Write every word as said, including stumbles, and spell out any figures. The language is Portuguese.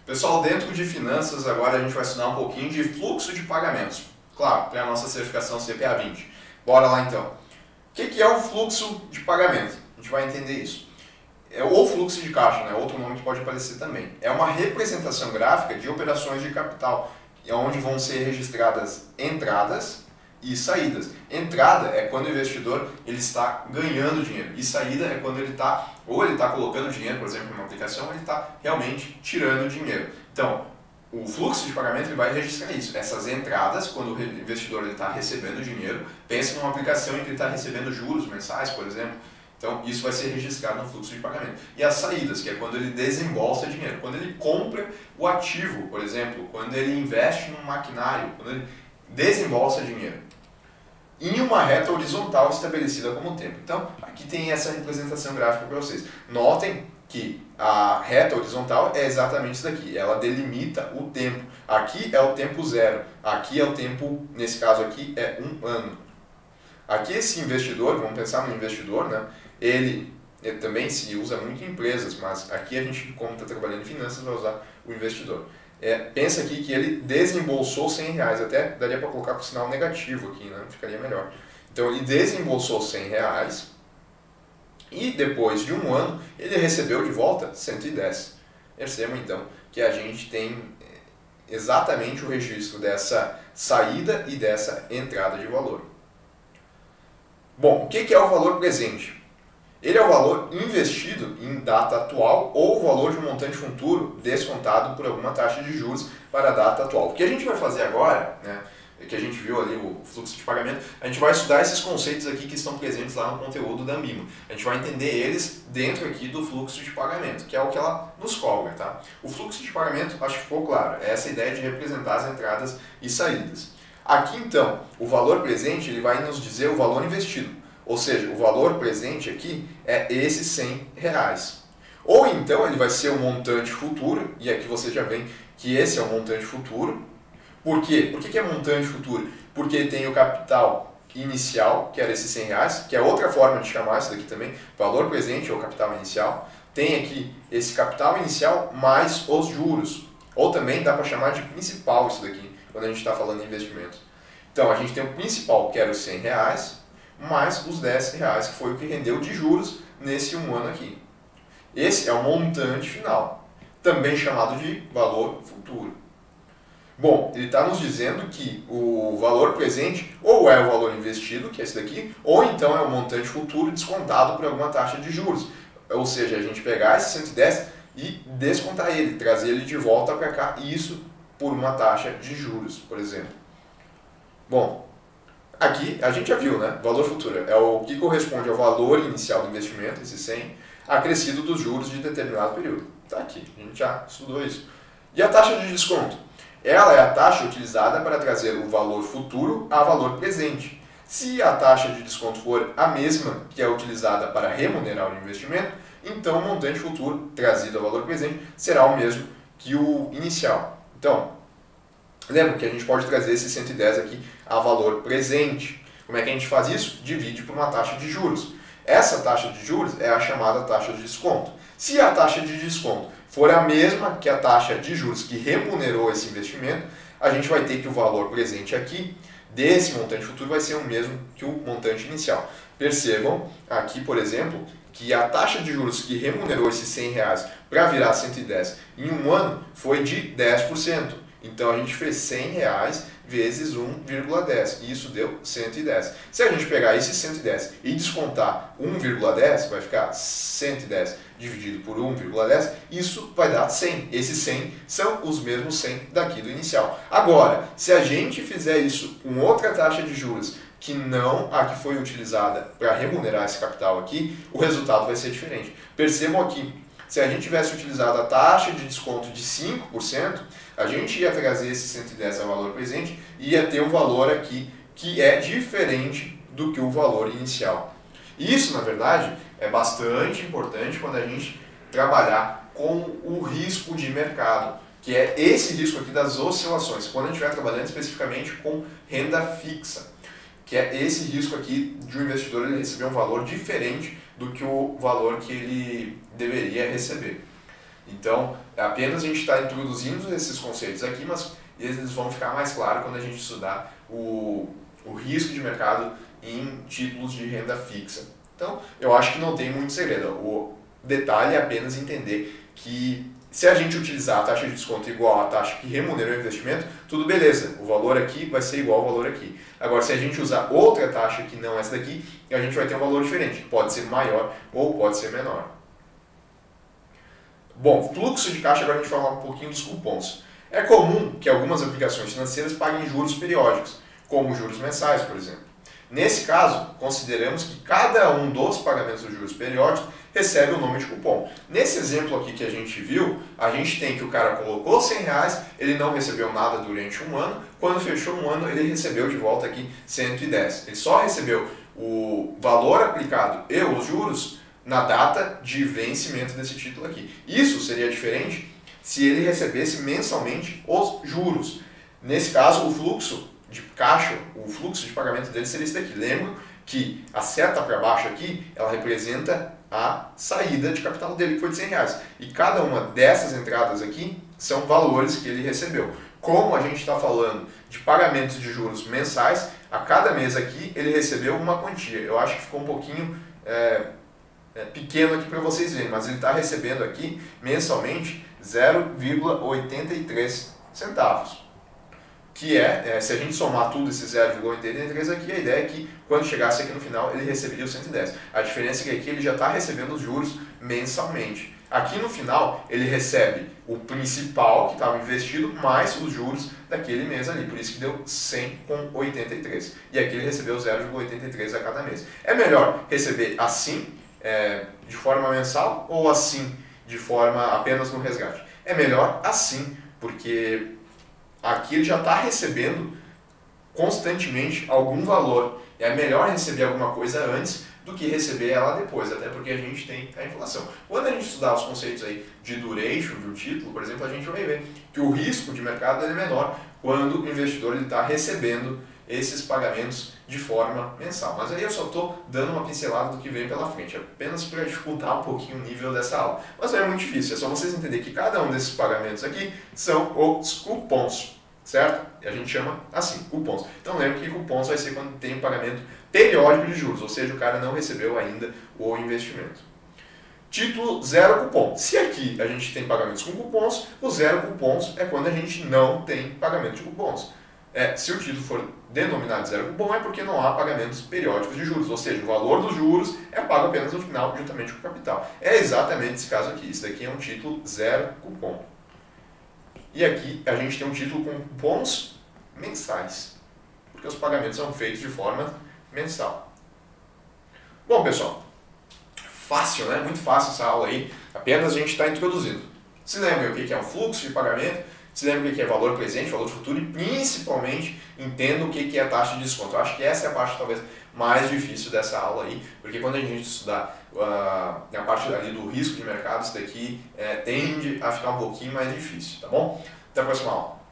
Pessoal, dentro de finanças, agora a gente vai estudar um pouquinho de fluxo de pagamentos. Claro, para a nossa certificação C P A vinte. Bora lá então. O que é o fluxo de pagamento? A gente vai entender isso. É, ou fluxo de caixa, né? Outro nome que pode aparecer também. É uma representação gráfica de operações de capital, onde vão ser registradas entradas e saídas. Entrada é quando o investidor ele está ganhando dinheiro, e saída é quando ele está, ou ele está colocando dinheiro, por exemplo, em uma aplicação, ou ele está realmente tirando dinheiro. Então, o fluxo de pagamento ele vai registrar isso, essas entradas, quando o investidor está recebendo dinheiro, pensa numa aplicação em que ele está recebendo juros mensais, por exemplo. Então, isso vai ser registrado no fluxo de pagamento. E as saídas, que é quando ele desembolsa dinheiro, quando ele compra o ativo, por exemplo, quando ele investe num maquinário, quando ele desembolsa dinheiro. Em uma reta horizontal estabelecida como tempo. Então, aqui tem essa representação gráfica para vocês. Notem que a reta horizontal é exatamente isso daqui. Ela delimita o tempo. Aqui é o tempo zero. Aqui é o tempo, nesse caso aqui, é um ano. Aqui esse investidor, vamos pensar no investidor, né? Ele, ele também se usa muito em empresas, mas aqui a gente, como está trabalhando em finanças, vai usar o investidor. É, pensa aqui que ele desembolsou cem reais, até daria para colocar com sinal negativo aqui, né? Ficaria melhor. Então ele desembolsou cem reais e depois de um ano ele recebeu de volta cento e dez. Percebam então que a gente tem exatamente o registro dessa saída e dessa entrada de valor. Bom, o que é o valor presente? Ele é o valor investido em data atual ou o valor de um montante futuro descontado por alguma taxa de juros para a data atual. O que a gente vai fazer agora, né, que a gente viu ali o fluxo de pagamento, a gente vai estudar esses conceitos aqui que estão presentes lá no conteúdo da Mimo. A gente vai entender eles dentro aqui do fluxo de pagamento, que é o que ela nos cobra, tá? O fluxo de pagamento, acho que ficou claro, é essa ideia de representar as entradas e saídas. Aqui então, o valor presente ele vai nos dizer o valor investido. Ou seja, o valor presente aqui é esses cem reais. Ou então ele vai ser o montante futuro, e aqui você já vê que esse é o montante futuro. Por quê? Por que é montante futuro? Porque tem o capital inicial, que era esses cem reais, que é outra forma de chamar isso daqui também, valor presente ou capital inicial. Tem aqui esse capital inicial mais os juros. Ou também dá para chamar de principal isso daqui, quando a gente está falando em investimento. Então a gente tem o principal, que era os cem reais, mais os dez reais, que foi o que rendeu de juros nesse um ano aqui. Esse é o montante final, também chamado de valor futuro. Bom, ele está nos dizendo que o valor presente ou é o valor investido, que é esse daqui, ou então é o montante futuro descontado por alguma taxa de juros. Ou seja, a gente pegar esse cento e dez e descontar ele, trazer ele de volta para cá, isso por uma taxa de juros, por exemplo. Bom, aqui a gente já viu, né? Valor futuro é o que corresponde ao valor inicial do investimento, esse cem, acrescido dos juros de determinado período. Está aqui, a gente já estudou isso. E a taxa de desconto? Ela é a taxa utilizada para trazer o valor futuro a valor presente. Se a taxa de desconto for a mesma que é utilizada para remunerar o investimento, então o montante futuro trazido ao valor presente será o mesmo que o inicial. Então, lembra que a gente pode trazer esse cento e dez aqui a valor presente. Como é que a gente faz isso? Divide por uma taxa de juros. Essa taxa de juros é a chamada taxa de desconto. Se a taxa de desconto for a mesma que a taxa de juros que remunerou esse investimento, a gente vai ter que o valor presente aqui desse montante futuro vai ser o mesmo que o montante inicial. Percebam aqui, por exemplo, que a taxa de juros que remunerou esses cem reais para virar cento e dez em um ano foi de dez por cento. Então a gente fez cem reais vezes um vírgula dez e isso deu cento e dez. Se a gente pegar esse cento e dez e descontar um vírgula dez, vai ficar cento e dez dividido por um vírgula dez, isso vai dar cem. Esses cem são os mesmos cem daqui do inicial. Agora, se a gente fizer isso com outra taxa de juros que não a que foi utilizada para remunerar esse capital aqui, o resultado vai ser diferente. Percebam aqui, se a gente tivesse utilizado a taxa de desconto de cinco por cento, a gente ia trazer esse cento e dez ao valor presente e ia ter um valor aqui que é diferente do que o valor inicial. Isso, na verdade, é bastante importante quando a gente trabalhar com o risco de mercado, que é esse risco aqui das oscilações, quando a gente estiver trabalhando especificamente com renda fixa, que é esse risco aqui de um investidor ele receber um valor diferente do que o valor que ele deveria receber. Então, apenas a gente está introduzindo esses conceitos aqui, mas eles vão ficar mais claros quando a gente estudar o, o risco de mercado em títulos de renda fixa. Então, eu acho que não tem muito segredo. O detalhe é apenas entender que se a gente utilizar a taxa de desconto igual à taxa que remunera o investimento, tudo beleza, o valor aqui vai ser igual ao valor aqui. Agora, se a gente usar outra taxa que não essa daqui, a gente vai ter um valor diferente, que pode ser maior ou pode ser menor. Bom, fluxo de caixa, agora a gente vai falar um pouquinho dos cupons. É comum que algumas aplicações financeiras paguem juros periódicos, como juros mensais, por exemplo. Nesse caso, consideramos que cada um dos pagamentos dos juros periódicos recebe o nome de cupom. Nesse exemplo aqui que a gente viu, a gente tem que o cara colocou cem reais, ele não recebeu nada durante um ano, quando fechou um ano ele recebeu de volta aqui cento e dez. Ele só recebeu o valor aplicado e os juros na data de vencimento desse título aqui. Isso seria diferente se ele recebesse mensalmente os juros. Nesse caso, o fluxo de caixa, o fluxo de pagamento dele seria esse daqui. Lembro que a seta para baixo aqui, ela representa a saída de capital dele, que foi de cem reais. E cada uma dessas entradas aqui são valores que ele recebeu. Como a gente está falando de pagamentos de juros mensais, a cada mês aqui ele recebeu uma quantia. Eu acho que ficou um pouquinho é, é, pequeno aqui para vocês verem, mas ele está recebendo aqui mensalmente zero vírgula oitenta e três centavos. Que é, é, se a gente somar tudo esse zero vírgula oitenta e três aqui, a ideia é que quando chegasse aqui no final ele receberia os cento e dez. A diferença é que aqui ele já está recebendo os juros mensalmente. Aqui no final ele recebe o principal que estava investido mais os juros daquele mês ali, por isso que deu cem vírgula oitenta e três. E aqui ele recebeu zero vírgula oitenta e três a cada mês. É melhor receber assim, é, de forma mensal, ou assim, de forma apenas no resgate? É melhor assim, porque aqui ele já está recebendo constantemente algum valor. É melhor receber alguma coisa antes do que receber ela depois, até porque a gente tem a inflação. Quando a gente estudar os conceitos aí de duration de um título, por exemplo, a gente vai ver que o risco de mercado é menor quando o investidor está recebendo esses pagamentos de forma mensal. Mas aí eu só estou dando uma pincelada do que vem pela frente, apenas para dificultar um pouquinho o nível dessa aula. Mas não é muito difícil, é só vocês entenderem que cada um desses pagamentos aqui são os cupons, certo? E a gente chama assim, cupons. Então lembra que cupons vai ser quando tem um pagamento periódico de juros, ou seja, o cara não recebeu ainda o investimento. Título zero cupom. Se aqui a gente tem pagamentos com cupons, o zero cupons é quando a gente não tem pagamento de cupons. É, se o título for denominado zero cupom é porque não há pagamentos periódicos de juros, ou seja, o valor dos juros é pago apenas no final, juntamente com o capital. É exatamente esse caso aqui. Isso daqui é um título zero cupom. E aqui a gente tem um título com cupons mensais, porque os pagamentos são feitos de forma mensal. Bom, pessoal, fácil, né? Muito fácil essa aula aí, apenas a gente está introduzindo. Se lembrem o que é um fluxo de pagamento, se lembra o que é valor presente, valor futuro e principalmente entenda o que é a taxa de desconto. Eu acho que essa é a parte talvez mais difícil dessa aula aí, porque quando a gente estudar uh, a parte ali do risco de mercado, isso daqui é, tende a ficar um pouquinho mais difícil, tá bom? Até a próxima aula.